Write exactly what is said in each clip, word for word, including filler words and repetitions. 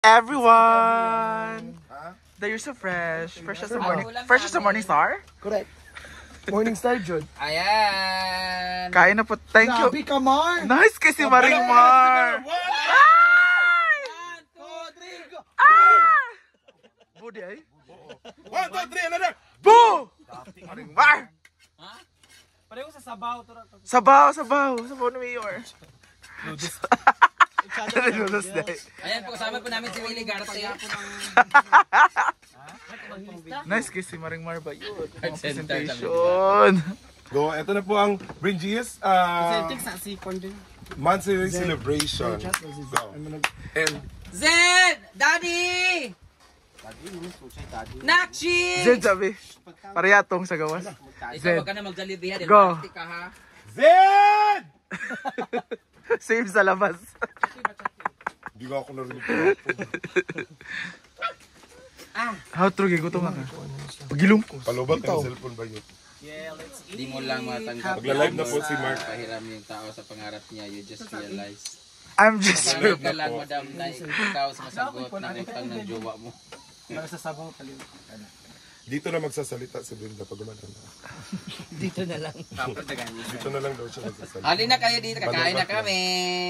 Everyone! That you're so fresh. Fresh as a morning. Fresh as a morning star? Correct. Morning star, Jud. Ayan! Kain na po. Thank you. Sabi ka, Mar! Nice kasi Maring Mar! Ay! One, two, three, go! Ah! Budi ay? One, two, three, another! Boo! Maring Mar! Ha? Pareho sa sabaw. Sabaw, sabaw. Sabaw ni Mayor. Nudos day. Ayan po, kasama po namin si Willie Garcia. Nice kasi Maring Mar ba yun? Ang Center presentation. Go, ito na po ang Bringies uh, sa sipon din. monthly celebration. Go. And Zed! Daddy! Nakshi! Zed sabi. Parehatong sa gawas. Ikaw wag ka na magdalibihan. Go. Ka ha? Zed! Save sa labas. Di ba ako narinig ko? How true gigo to nga ka? Pagilom ko. Palubat ang cellphone ba yun? Di mo lang matanggap. Magla-live na po si Mark. Pahiram yung tao sa pangarap niya. You just realize. I'm just Pahiram ka lang, madam, na ikaw sa masagot ng utang ng jowa mo. Nagsasabaw ka Dito na magsasalita si Brenda pag gumanan na. Dito na lang. Dito na lang daw siya magsasalita. Halin na kayo dito. Kakain na kami.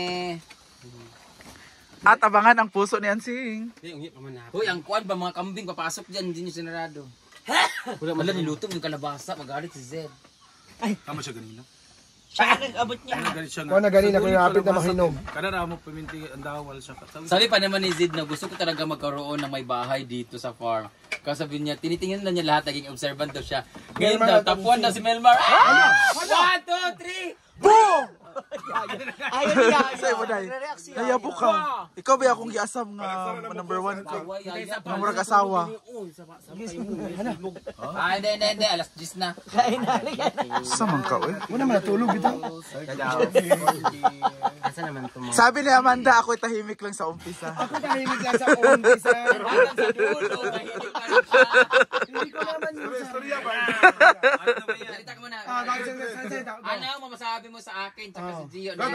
At abangan ang puso ni Ansing. Hoy, ang kuwan ba mga kambing papasok dyan, hindi nyo sinarado. Wala nilutong yung kalabasa, magalit si Zed. Tama siya ganina. Siya nag-abot niya. Galit siya Kung na ganina, kung napit na mahinom. Kanara mo paminti ang dawal siya. Sabi pa naman ni Zed na gusto ko talaga magkaroon ng may bahay dito sa farm. Kasi sabi niya, tinitingnan na niya lahat, naging observant daw siya. Ngayon daw, tapuan na si Melmar. Ah! One, two, three! Boom! Ayaw niya. Sa'yo mo dahil. Nayabo ka. Ikaw ba akong giasam nga number one ka? Nga murag asawa. Ah, hindi, hindi, hindi. Alas diyes na. Samang ka eh. Muna man natulog ito. Sabi ni Amanda, ako'y tahimik lang sa umpisa. Ako tahimik lang sa umpisa. Hanggang sa dulo, mahilig pa rin siya. Hindi ko naman yun. Salita ka muna. Ah, bakit sa salita? Ano ang masasabi mo sa akin tsaka si Gio? Oo.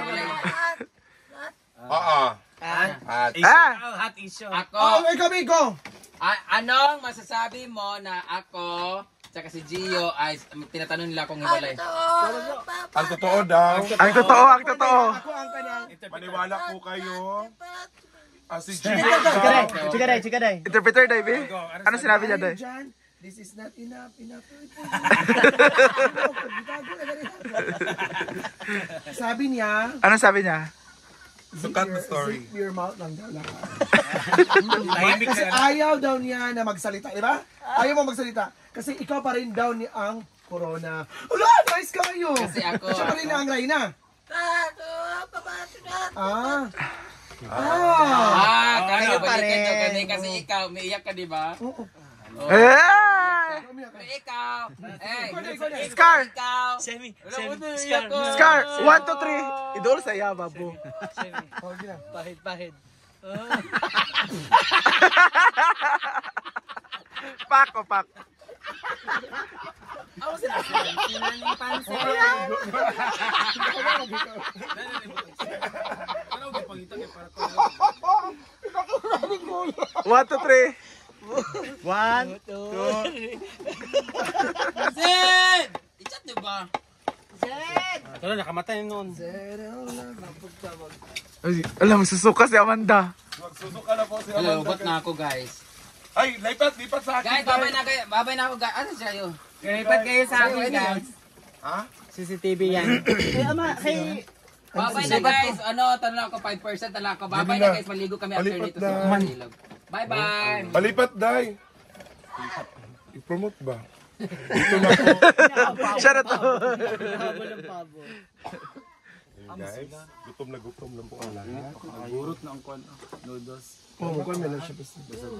At Ah! Hot issue. Ako, Oh, ikaw, Biko. a- anong masasabi mo na ako tsaka si Gio ay tinatanong nila kung hiwalay? ang totoo daw, Ang totoo, ang totoo. Ako ang kanyang. maniwala po kayo. Ah, si Gio Chika daw. day, chika day, chika day. Interpreter, Dave. Ano sinabi niya, Dave? John, this is not enough, enough. Sabi niya, Ano sabi niya? So cut the story. zip your mouth lang daw lang. Tahimik Kasi ka. ayaw daw niya na magsalita, di ba? Ayaw mo magsalita. Kasi ikaw pa rin daw ni ang corona. Wala, nice kayo. Kasi ako, Siya pa rin ang Reyna. Ah. Ah. Ah, kaya Kayo pa balikan daw rin. kami kasi ikaw, umiiyak ka, di ba? Oo. Ah! Pero ikaw, eh, Scar! ikaw, Semi. wala mo na umiyak ko. Scar! One, two, three. Idol sa iya, babo. Oh, gina. Pahid, pahid. Pak o pak. One, two, three. One, two. Zed! Ichat niyo ba? Ito na, nakamatay noon. Ay, alam, susuka si Amanda. Magsusuka na po si Hello, Amanda. ba't na ako, guys? Ay, lipat, lipat sa akin. Guys, babay na kayo, babay na ako, guys. Ano siya yun? Lipat kayo sa akin, guys. Ha? C C T V yan. Kaya ama, kay... Babay na, guys. Ano, tanong ako, five percent na lang ako. Babay na, guys. Maligo kami after Palipat nito na. sa Manilog. Bye-bye. Palipat, Day. I-promote ba? Dito na po. Siya na to. Guys, gutom na gutom lang po ang lahat. Burot na ang kwan. Noodles. Oo, kung may lang siya basta.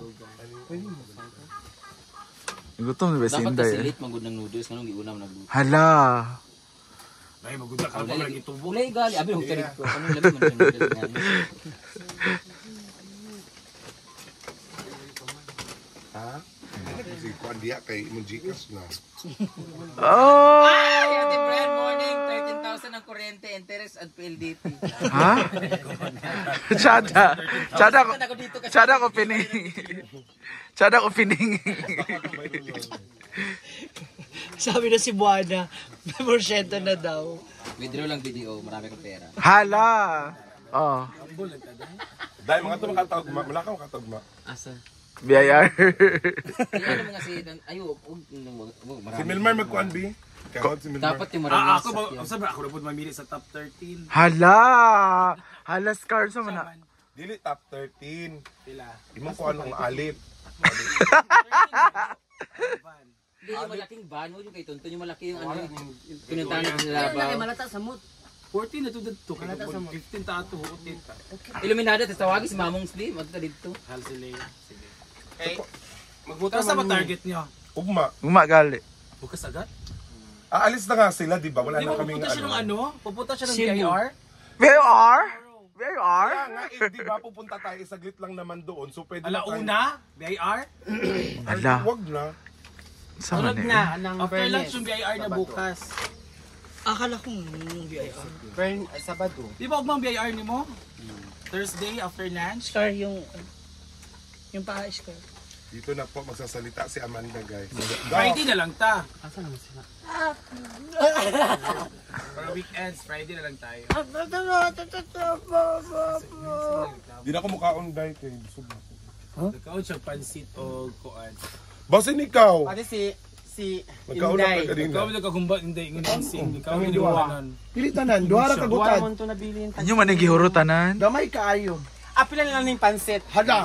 Gutom na ba si Dapat Inday? kasi eh? late magod ng noodles. Kanong giuna mo nagluto. Hala. Ay, magunda ka pa lagi tubo. Ulay gali. Abi, huwag tarig ko. Anong labi mo ng noodles nga? Ha? Si Juan Dia kay imong Gcash na. Oh! Ay, Ate Brad, morning. thirteen thousand ang kuryente. interest at P L D T. Ha? Chada. Chada ko. Ako dito kasi. Chada ko pining. Chada ko pining. Sabi na si Buana, may porsyento na daw. Withdraw lang video, marami kang pera. Hala. Oh. Dahil mga ito makatagma. Wala ka makatagma. Asa? B I R. Ano mga si ayo, marami. Si Milmar magkuhan, B. Kaya si Milmar. Dapat yung marami. Ah, ako ba, sabi ako na po mamili sa top thirteen. Hala. Hala scar sa mana. Dili top thirteen. Pila. Imong kuhan ng alip. Hindi yung malaking van mo yung kay Tonton, yung malaki yung ano, pinuntahan ko sa labaw. Malata sa mood. fourteen na tudad to. fifteen ta ato, huotin ta. Iluminado, tapos tawagin si Mamong Slim, magta dito. Hal si Leia. Sige. Okay. Magbuta sa ba target nyo? Ugma. Umagali. Bukas agad? Aalis na nga sila, di ba? Wala Di na ba kaming pupunta siya ng ano. ano? Pupunta siya ng Cebu. B I R? Where are? Where are? Kaya nga, eh, di ba pupunta tayo, saglit lang naman doon. So pwede na tayo- Alauna? B I R? Hala. Wag na. Sama Tulog na. na, ng After lunch fairness. yung B I R na bukas. Akala ko yung B I R. Fern, Sabado. Di ba ugmang B I R ni mo? Thursday after lunch? Scar yung, yung paa scar. Dito na po magsasalita si Amanda, guys. Friday na lang ta. Asa naman sila? Para weekends, Friday na lang tayo. Di na ako mukhaon, guys. Eh. Busog na ako. Nagkaon siya pansit o kuan. Bosin ikaw! Pati si, si Nagkauna ka Inday. kanina. Ikaw nagkagumba, hindi ngunang sing. Ikaw yung diwanan. Pili tanan, duha ra ka Duwa gutad. mo ito nabilin. Anyo man ang gihurutanan? Gamay kaayo. Apila na lang yung pansit. Hada.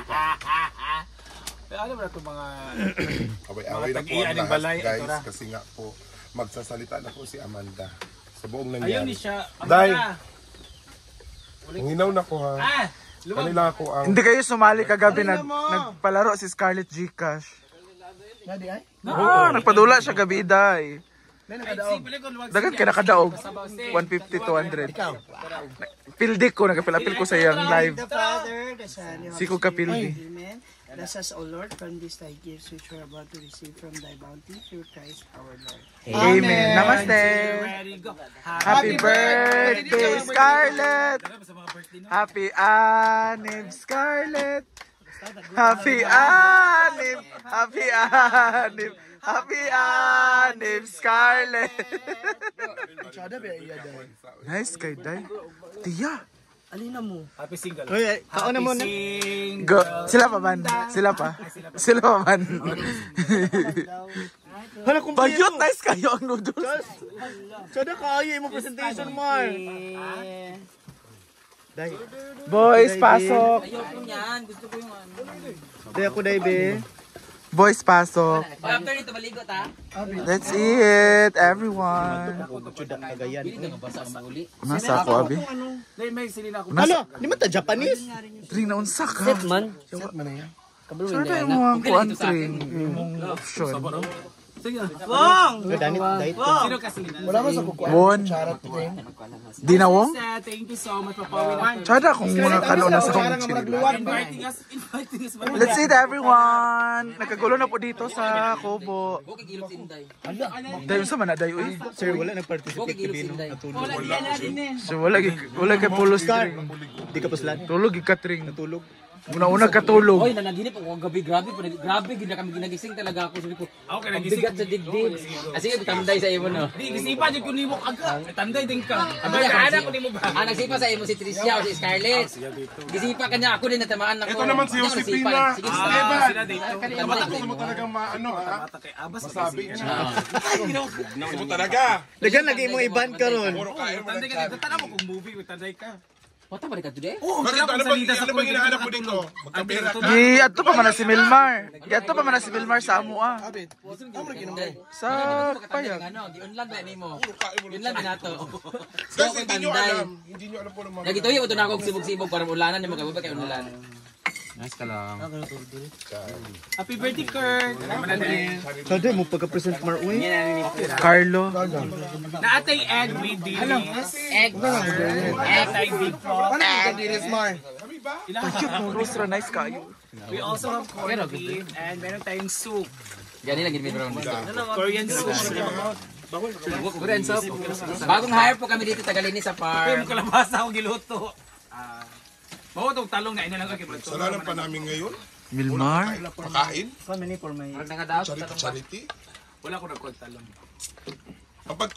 Pero alam mo na ito mga... Away-away na po tag-ian ang ng lahat, balay, guys. ito ra. Kasi nga po, magsasalita na po si Amanda. Sa buong Ayaw ni nangyari. siya. Day. Amanda. Hinaw na ko, ha? Ah! Lumang. Kanila ako ang... Hindi kayo sumali kagabi nag nagpalaro si Scarlett Gcash. Nadi ay. Ah, nagpadula siya gabi day. May Ay, nakadaog. simple ko, luwag Dagan sige. kay nakadaog Sabaw, sige. one fifty to one hundred. Ikaw. Pildi ko, nagapil-apil ko sa iyang live. The Father, the Son, and the Si ko Holy Spirit. kapildi. Amen. Bless us, O Lord, from these thy gifts which we are about to receive from thy bounty through Christ our Lord. Amen. Namaste. Ready, go. Happy birthday, Scarlett. Tara ba sa mga birthday no? Happy Anib Scarlett. Happy Anib. Happy Anib. Happy Anib Scarlett. Chada ba iya dai. Nice kay Day. Tiya. Alina mo? Happy single. Uy, kauna mo na. Single. Go. Sila pa man. Sila pa. Sila pa man. Hala kung Bayot, nice kayo ang noodles. Sada kaayo yung presentation mo. Day. Boys, pasok. Ayoko niyan, gusto ko yung ano. Day ako, Day, be. Boys, pasok. After nito, baligo ta. Let's eat, everyone. Kagayan. Hindi na mabasa ang uli. Nasa ako, abi. Dahil may silina ako. Hala, di man ta Japanese? Tring na unsa ka. Man. Set man na yan. Sure tayo mo ang kuan tring. Imong option. Sige na. Danit, Day. Sino kasi nila? Wala man sa kukuan. Won. Charot thing. Dinawong? Sa, thank you so much, Papawinan. Tsada kung mga kanon na sa Charot kong nga chill. magluwag. Inviting us, inviting us. Let's eat, everyone. Nagkagulo na po dito sa Kubo. Okay, gilot si Inday. Dayon sa mana, dayo eh. Sir, wala Okay, nag-participate gilot kabi si no. Inday. Natulog. Wala, di na din eh. So wala gi- wala kay pulos string. Di ka paslan. Tulog gi katring. Natulog. Una-una katulog. Oy, nanaginip ako gabi, grabe po, grabe gid na kami ginagising talaga ako, sabi ko. Ako kaya Ang nagising. bigat sa dibdib. Ah, sige, tamday sa imo no. Di, nisipa dyan ko ni mo kaga. Tanday din ka. Ang Ano anak ko ni mo ba? Ah, nagsipa sa imo si Tricia o si Scarlett. Gisipa kanya ako din natamaan ng Ito naman si Hindi ako Josepina. nagsipa. Sige, Ah, sige. Ah, sila dito. Dapat gusto mo talagang maano, ha? Mata kay Abas. Masabi niya. Ah. Gusto mo talaga. Dagan lagi mo iban karon. Puro kain mo Tanday ng ka chat. dito. Tanday mo kung movie with tanday ka. Wata ba ka today? Oh, Bakit? sarap Ano ang bang salita sa ano bang kulit. hinahanap mo dito? Magkapera ka. Gi adto pa man na si Milmar. Gi adto pa man na si Milmar sa amo ah. Abit. Amo ginom mo. Sa payag. Ano, di unlan ba nimo? Unlan din nato. Guys, hindi nyo alam. Hindi nyo alam po ng mga... Lagi to yung na ako sibog-sibog para ulanan ni magababa kay ulan. Nice ka lang. Happy birthday, Kurt. Sada mo pagka-present mar uy. Carlo. Naatay egg with dilis. Egg. Naatay big frog. Ano ka diris mar? Rostra nice kayo. We also have corned beef and meron tayong soup. Gani lang gid mi brown. Korean soup. Renzo. Bagong hire po kami dito Tagalini sa farm. kalabasa ako giluto. Ah. Mao tong talong na ina lang kay Brad. Salanan pa namin ngayon. Milmar? Pakain. How many for my... Charity. Charity. Wala ko nagkon talong. Kapag